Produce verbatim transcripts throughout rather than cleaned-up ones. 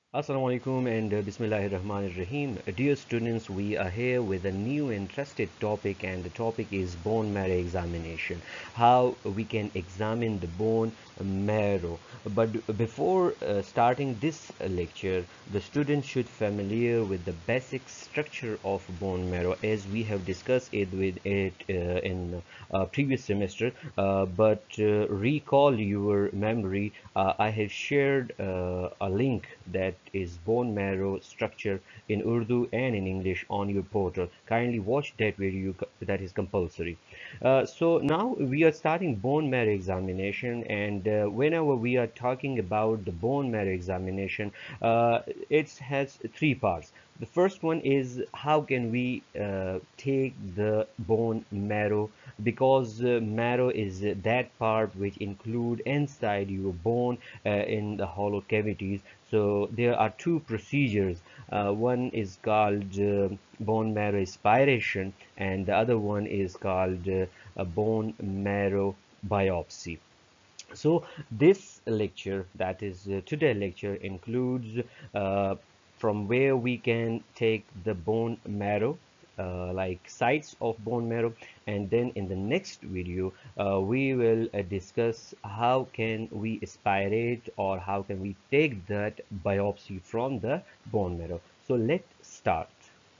Assalamu alaikum and uh, Bismillahir Rahmanir Rahim. Uh, Dear students, we are here with a new interested topic, and the topic is bone marrow examination. How we can examine the bone marrow. But before uh, starting this uh, lecture, the students should familiar with the basic structure of bone marrow, as we have discussed it with it uh, in uh, previous semester. Uh, but uh, recall your memory. uh, I have shared uh, a link that is bone marrow structure in Urdu and in English on your portal. Kindly watch that video, that is compulsory. Uh, so now we are starting bone marrow examination, and uh, whenever we are talking about the bone marrow examination, uh, it has three parts. The first one is how can we uh, take the bone marrow, because uh, marrow is uh, that part which include inside your bone uh, in the hollow cavities. So there are two procedures. Uh, one is called uh, bone marrow aspiration, and the other one is called uh, a bone marrow biopsy. So this lecture, that is uh, today lecture, includes uh, from where we can take the bone marrow, uh, like sites of bone marrow, and then in the next video uh, we will uh, discuss how can we aspirate, or how can we take that biopsy from the bone marrow. So let's start.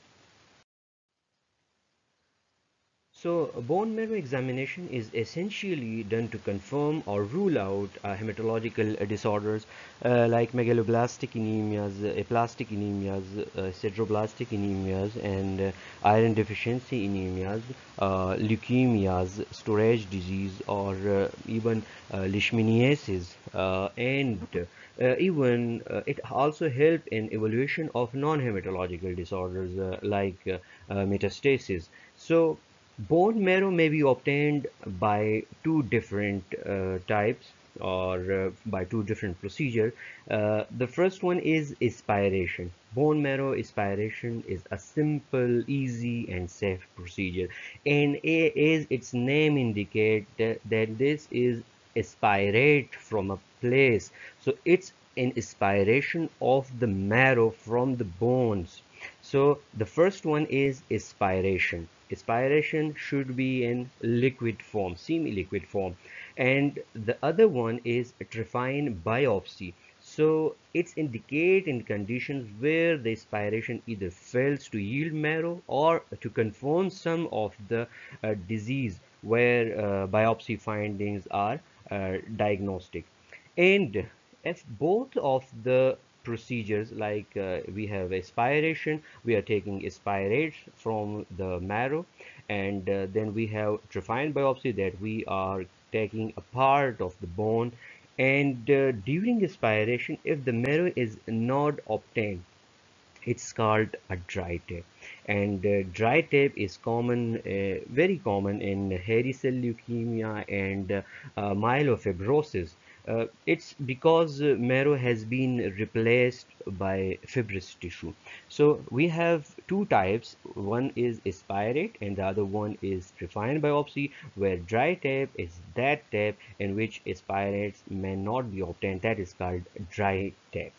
So, a bone marrow examination is essentially done to confirm or rule out uh, hematological uh, disorders uh, like megaloblastic anemias, uh, aplastic anemias, uh, sideroblastic anemias, and uh, iron deficiency anemias, uh, leukemias, storage disease, or uh, even uh, leishmaniasis, uh, and uh, even uh, it also help in evaluation of non-hematological disorders uh, like uh, uh, metastasis. So bone marrow may be obtained by two different uh, types, or uh, by two different procedures. Uh, the first one is aspiration. Bone marrow aspiration is a simple, easy, and safe procedure. And as its name indicates, that, that this is aspirate from a place. So it's an aspiration of the marrow from the bones. So the first one is aspiration. Aspiration should be in liquid form, semi-liquid form. And the other one is trephine biopsy. So it's indicate in conditions where the aspiration either fails to yield marrow, or to confirm some of the uh, disease where uh, biopsy findings are uh, diagnostic. And if both of the procedures, like uh, we have aspiration, we are taking aspirate from the marrow, and uh, then we have trephine biopsy, that we are taking a part of the bone. And uh, during aspiration, if the marrow is not obtained, it's called a dry tape. And uh, dry tape is common, uh, very common in hairy cell leukemia and uh, uh, myelofibrosis. Uh, it's because uh, marrow has been replaced by fibrous tissue. So we have two types. One is aspirate, and the other one is trephine biopsy, where dry tape is that tape in which aspirates may not be obtained. That is called dry tape.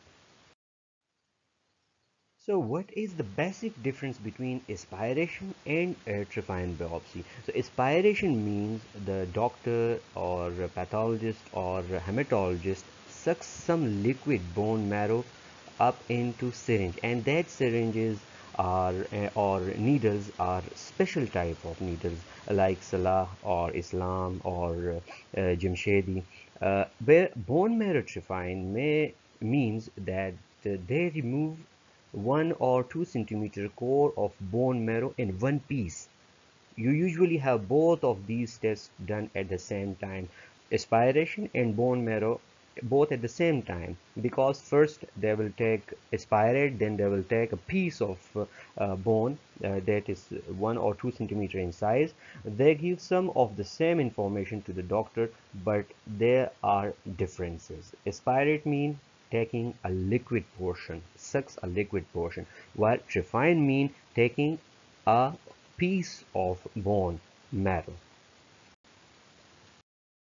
So what is the basic difference between aspiration and uh, trephine biopsy? So aspiration means the doctor or a pathologist or a hematologist sucks some liquid bone marrow up into syringe, and that syringes are uh, or needles are special type of needles like Salah or Islam or uh, uh, Jamshedi, uh, where bone marrow trephine may means that uh, they remove one or two centimeter core of bone marrow in one piece. You usually have both of these tests done at the same time, aspiration and bone marrow, both at the same time, because first they will take aspirate, then they will take a piece of uh, uh, bone uh, that is one or two centimeter in size. They give some of the same information to the doctor, but there are differences. Aspirate mean taking a liquid portion, sucks a liquid portion, while trephine mean taking a piece of bone marrow.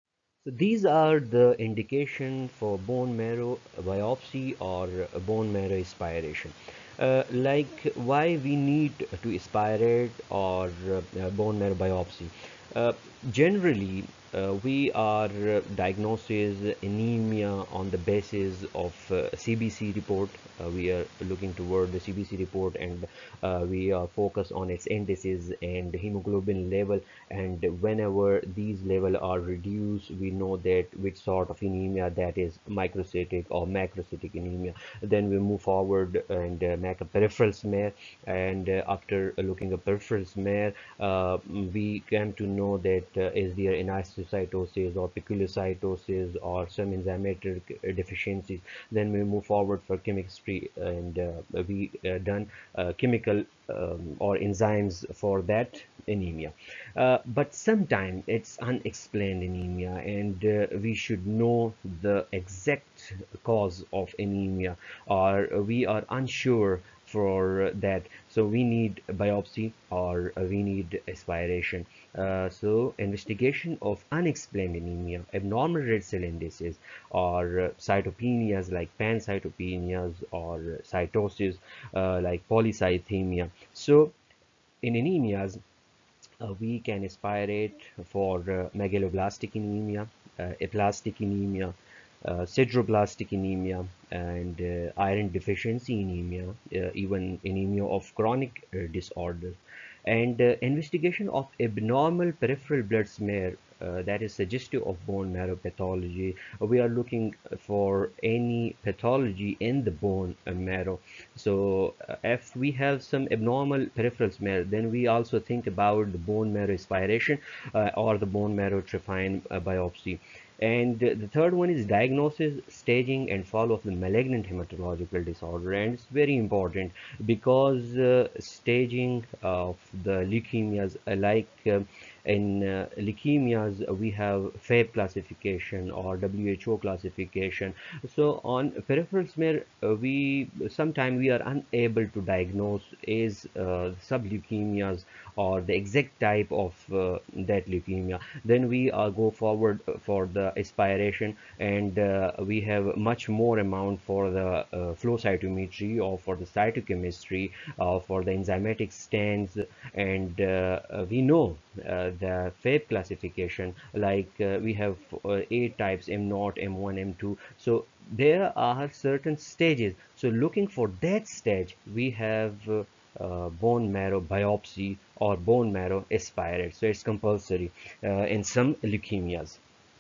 So these are the indication for bone marrow biopsy or bone marrow aspiration. Uh, like why we need to aspirate or uh, bone marrow biopsy. Uh, Generally, uh, we are uh, diagnosis anemia on the basis of uh, C B C report. Uh, we are looking toward the C B C report, and uh, we are focused on its indices and hemoglobin level. And whenever these levels are reduced, we know that which sort of anemia, that is microcytic or macrocytic anemia. Then we move forward and uh, make a peripheral smear, and uh, after looking at peripheral smear, uh, we came to know that uh, is there anisocytosis or peculocytosis or some enzymatic deficiencies. Then we move forward for chemistry, and uh, we uh, done uh, chemical um, or enzymes for that anemia. Uh, but sometimes it's unexplained anemia, and uh, we should know the exact cause of anemia, or we are unsure for that. So we need biopsy, or we need aspiration. Uh, so investigation of unexplained anemia, abnormal red cell indices, or uh, cytopenias like pancytopenias, or cytosis uh, like polycythemia. So in anemias, uh, we can aspirate for uh, megaloblastic anemia, uh, aplastic anemia, uh, sideroblastic anemia, and uh, iron deficiency anemia, uh, even anemia of chronic uh, disorder. And uh, investigation of abnormal peripheral blood smear, uh, that is suggestive of bone marrow pathology. We are looking for any pathology in the bone marrow. So uh, if we have some abnormal peripheral smear, then we also think about the bone marrow aspiration uh, or the bone marrow trephine uh, biopsy. And uh, the third one is diagnosis, staging, and follow of the malignant hematological disorder. And it's very important because uh, staging of the leukemias, uh, like uh, in uh, leukemias, uh, we have F A B classification or W H O classification. So on peripheral smear, uh, we sometimes we are unable to diagnose is uh, subleukemias or the exact type of uh, that leukemia. Then we uh, go forward for the aspiration, and uh, we have much more amount for the uh, flow cytometry or for the cytochemistry, uh, for the enzymatic stands. And uh, uh, we know uh, the F A B classification, like uh, we have uh, eight types: M zero, M one, M two. So there are certain stages. So looking for that stage, we have uh, uh, bone marrow biopsy or bone marrow aspirate. So it's compulsory uh, in some leukemias.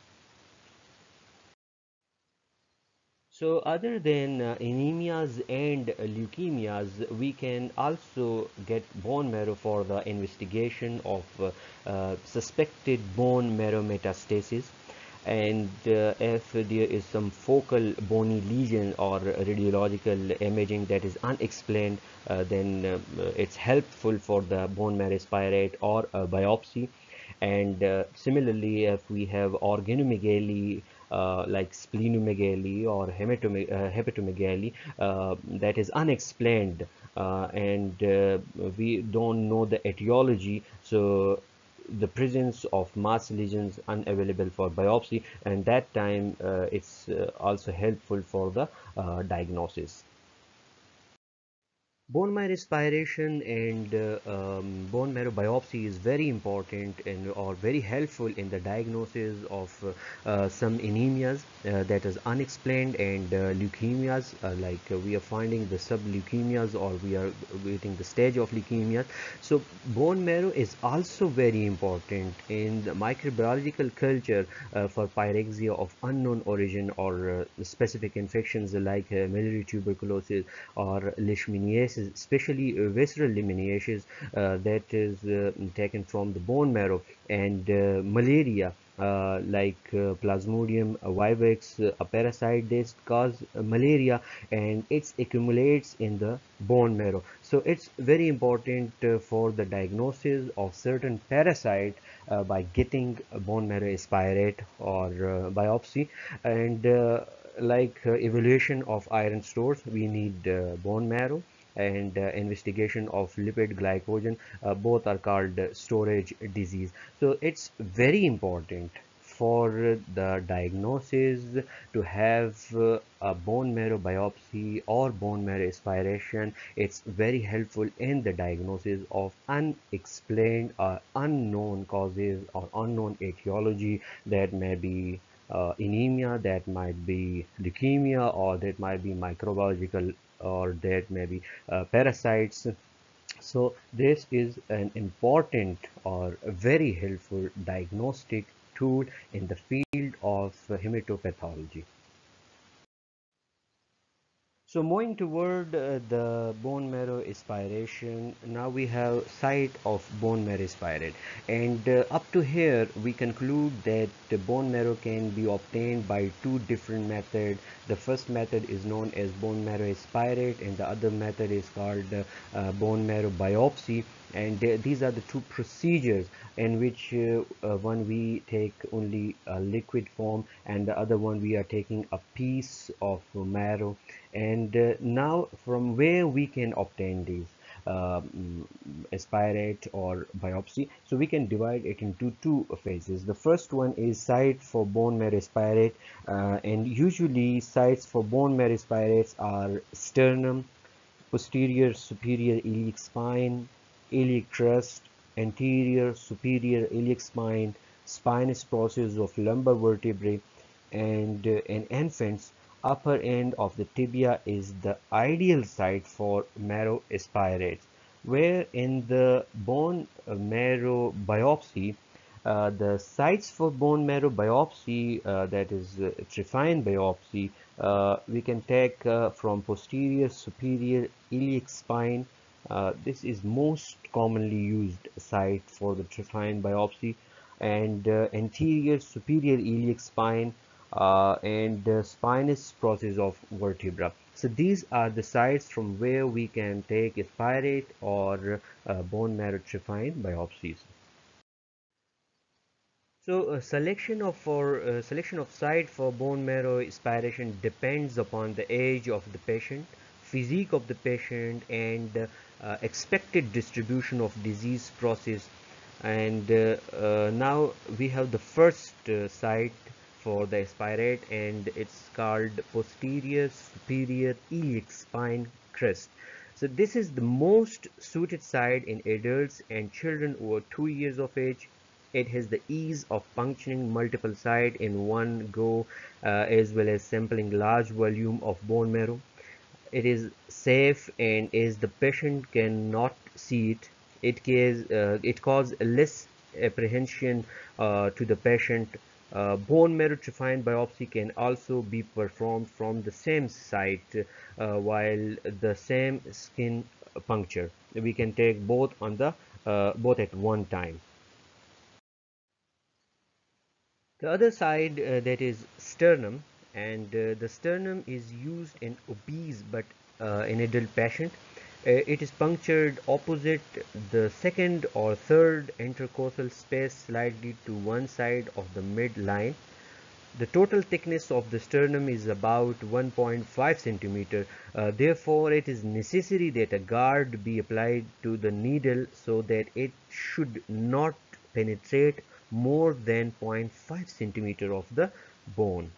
So other than uh, anemias and uh, leukemias, we can also get bone marrow for the investigation of uh, uh, suspected bone marrow metastasis. And uh, if there is some focal bony lesion or radiological imaging that is unexplained, uh, then uh, it's helpful for the bone marrow aspirate or a biopsy. And uh, similarly, if we have organomegaly, uh, like splenomegaly or hematome uh, hepatomegaly, uh, that is unexplained, uh, and uh, we don't know the etiology, so the presence of mass lesions unavailable for biopsy, and that time uh, it's uh, also helpful for the uh, diagnosis. Bone marrow aspiration and uh, um, bone marrow biopsy is very important and or very helpful in the diagnosis of uh, uh, some anemias uh, that is unexplained, and uh, leukemias, uh, like uh, we are finding the subleukemias, or we are waiting the stage of leukemias. So bone marrow is also very important in the microbiological culture uh, for pyrexia of unknown origin or uh, specific infections like uh, miliary tuberculosis or leishmaniasis, especially uh, visceral leishmaniasis uh, that is uh, taken from the bone marrow, and uh, malaria, uh, like uh, Plasmodium vivax, uh, a parasite that cause uh, malaria, and it accumulates in the bone marrow. So it's very important uh, for the diagnosis of certain parasite uh, by getting a bone marrow aspirate or uh, biopsy. And uh, like uh, evaluation of iron stores, we need uh, bone marrow, and uh, investigation of lipid glycogen, uh, both are called uh, storage disease. So it's very important for the diagnosis to have uh, a bone marrow biopsy or bone marrow aspiration. It's very helpful in the diagnosis of unexplained or unknown causes or unknown etiology. That may be uh, anemia, that might be leukemia, or that might be microbiological, or that may be uh, parasites. So this is an important or a very helpful diagnostic tool in the field of hematopathology. So moving toward uh, the bone marrow aspiration, now we have site of bone marrow aspirate, and uh, up to here we conclude that the bone marrow can be obtained by two different methods. The first method is known as bone marrow aspirate, and the other method is called uh, uh, bone marrow biopsy. And uh, these are the two procedures in which uh, uh, one we take only a liquid form, and the other one we are taking a piece of marrow. And uh, now from where we can obtain these um, aspirate or biopsy, so we can divide it into two phases. The first one is site for bone marrow aspirate, uh, and usually sites for bone marrow aspirates are sternum, posterior superior iliac spine, iliac crest, anterior superior iliac spine, spinous process of lumbar vertebrae, and uh, in infants, upper end of the tibia is the ideal site for marrow aspirates, where in the bone marrow biopsy, uh, the sites for bone marrow biopsy, uh, that is uh, Trephine biopsy, uh, we can take uh, from posterior superior iliac spine. Uh, this is most commonly used site for the Trephine biopsy, and uh, anterior superior iliac spine, uh, and uh, spinous process of vertebra. So these are the sites from where we can take aspirate or uh, bone marrow Trephine biopsies. So uh, selection of for uh, selection of site for bone marrow aspiration depends upon the age of the patient, physique of the patient, and uh, uh, expected distribution of disease process. And uh, uh, now we have the first uh, site for the aspirate, and it's called posterior superior iliac spine crest. So this is the most suited site in adults and children over two years of age. It has the ease of puncturing multiple sites in one go, uh, as well as sampling large volume of bone marrow. It is safe, and as the patient cannot see it, it, case, uh, it causes less apprehension uh, to the patient. Uh, bone marrow Trephine biopsy can also be performed from the same site uh, while the same skin puncture. We can take both on the uh, both at one time. The other side, uh, that is sternum, and uh, the sternum is used in obese but uh, in adult patient. Uh, it is punctured opposite the second or third intercostal space, slightly to one side of the midline. The total thickness of the sternum is about one point five centimeter. Uh, therefore, it is necessary that a guard be applied to the needle so that it should not penetrate more than zero point five centimeter of the bone.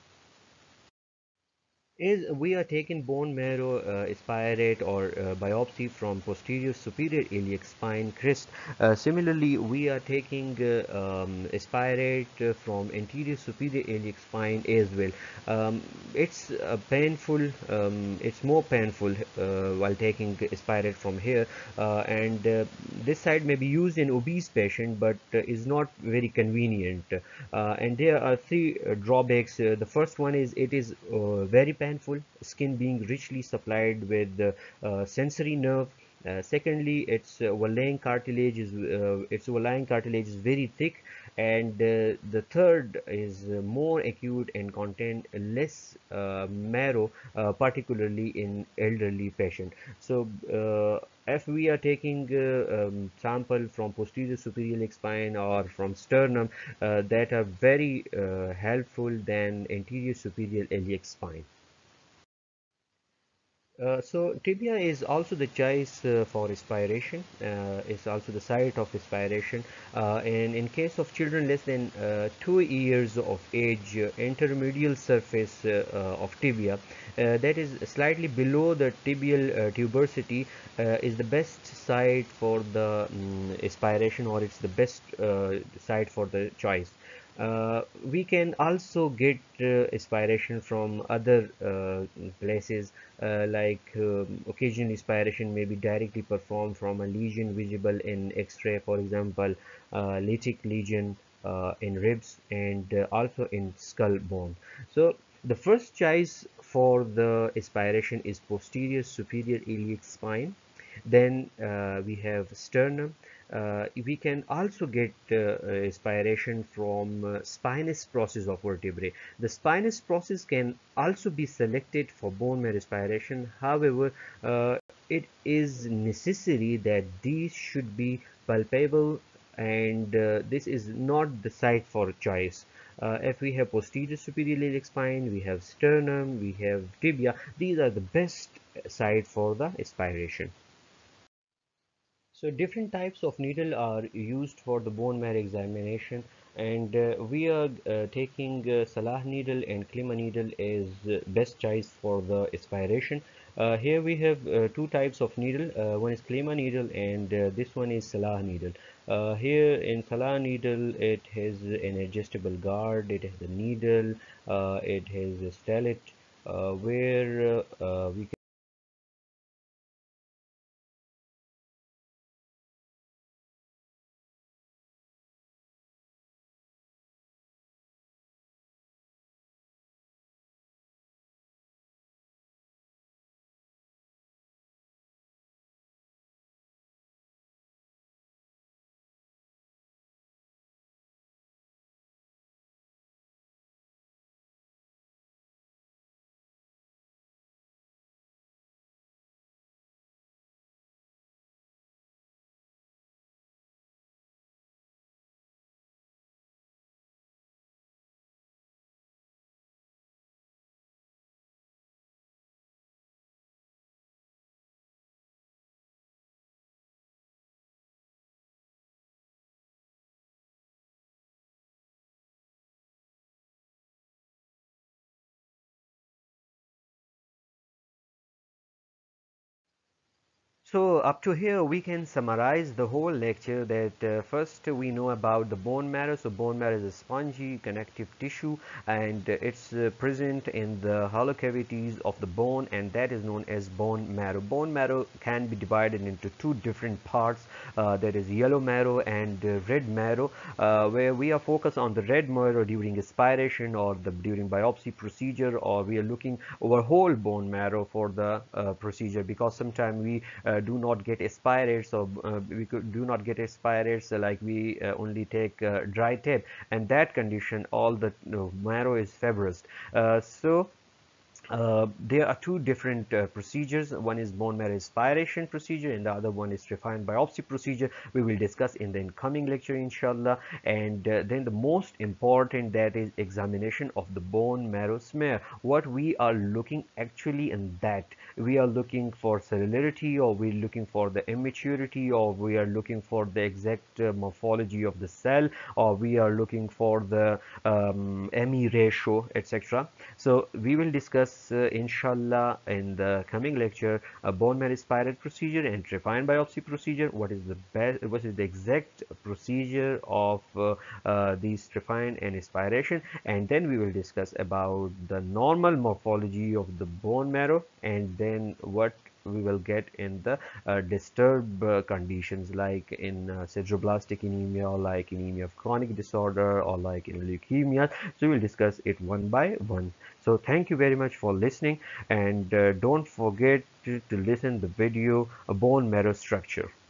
Is we are taking bone marrow uh, aspirate or uh, biopsy from posterior superior iliac spine crest. Uh, similarly, we are taking uh, um, aspirate uh, from anterior superior iliac spine as well. Um, it's uh, painful. Um, it's more painful uh, while taking aspirate from here, uh, and uh, this side may be used in obese patient, but uh, is not very convenient. Uh, and there are three uh, drawbacks. Uh, the first one is it is uh, very painful, skin being richly supplied with uh, uh, sensory nerve. Uh, secondly, its uh, overlying cartilage is uh, its overlying cartilage is very thick, and uh, the third is uh, more acute and contain less uh, marrow, uh, particularly in elderly patient. So uh, if we are taking uh, um, sample from posterior superior iliac spine or from sternum, uh, that are very uh, helpful than anterior superior iliac spine. Uh, so tibia is also the choice uh, for aspiration. Uh, it's also the site of aspiration. Uh, and in case of children less than uh, two years of age, uh, intermedial surface uh, uh, of tibia, uh, that is slightly below the tibial uh, tuberosity, uh, is the best site for the um, aspiration, or it's the best uh, site for the choice. Uh, we can also get uh, aspiration from other uh, places, uh, like um, occasional aspiration may be directly performed from a lesion visible in X-ray, for example, uh, lytic lesion uh, in ribs, and uh, also in skull bone. So the first choice for the aspiration is posterior superior iliac spine. Then uh, we have sternum. Uh, we can also get uh, aspiration from uh, spinous process of vertebrae. The spinous process can also be selected for bone marrow aspiration. However, uh, it is necessary that these should be palpable, and uh, this is not the site for choice. Uh, if we have posterior superior iliac spine, we have sternum, we have tibia, these are the best site for the aspiration. So different types of needle are used for the bone marrow examination, and uh, we are uh, taking uh, Salah needle and Klima needle as uh, best choice for the aspiration. Uh, here we have uh, two types of needle. Uh, one is Klima needle, and uh, this one is Salah needle. Uh, here in Salah needle, it has an adjustable guard, it has a needle, uh, it has a stellate, uh, where uh, uh, we So up to here we can summarize the whole lecture that uh, first we know about the bone marrow. So bone marrow is a spongy connective tissue, and uh, it's uh, present in the hollow cavities of the bone, and that is known as bone marrow. Bone marrow can be divided into two different parts, uh, that is yellow marrow and uh, red marrow, uh, where we are focused on the red marrow during aspiration or the during biopsy procedure, or we are looking over whole bone marrow for the uh, procedure, because sometimes we uh, do not get aspirates, or uh, we could do not get aspirates, uh, like we uh, only take uh, dry tape, and that condition all the you know, marrow is fibrous. Uh, so uh, there are two different uh, procedures. One is bone marrow aspiration procedure, and the other one is refined biopsy procedure. We will discuss in the incoming lecture, inshallah. And uh, then the most important, that is examination of the bone marrow smear. What we are looking actually in that, we are looking for cellularity, or we're looking for the immaturity, or we are looking for the exact uh, morphology of the cell, or we are looking for the um, M E ratio, et cetera. So we will discuss uh, inshallah in the coming lecture a bone marrow spiral procedure and refined biopsy procedure. What is the best, what is the exact procedure of uh, uh, these refined and aspiration, and then we will discuss about the normal morphology of the bone marrow, and then what we will get in the uh, disturbed uh, conditions, like in uh, sideroblastic anemia, or like anemia of chronic disorder, or like in leukemia. So we will discuss it one by one. So thank you very much for listening, and uh, don't forget to, to listen the video, a bone marrow structure.